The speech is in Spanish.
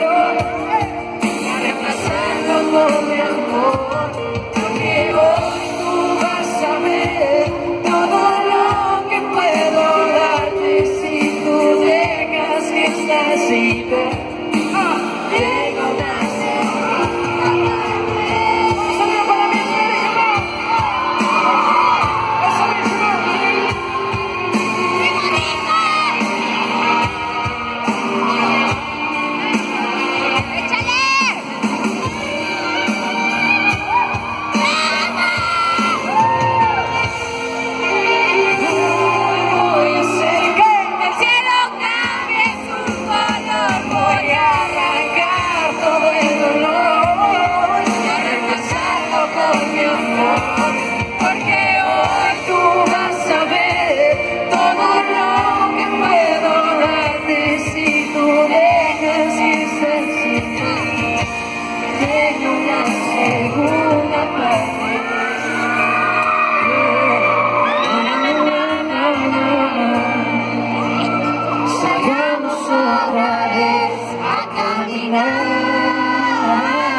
para pasarlo con mi amor, porque hoy tú vas a ver todo lo que puedo darte si tú dejas que esta cita llegue a una segunda parte. ¡Salió para mí, ¡eso mismo! Porque hoy tú vas a ver todo lo que puedo darte si tú dejas que esta cita llegue a una segunda parte. Salgamos otra vez a caminar.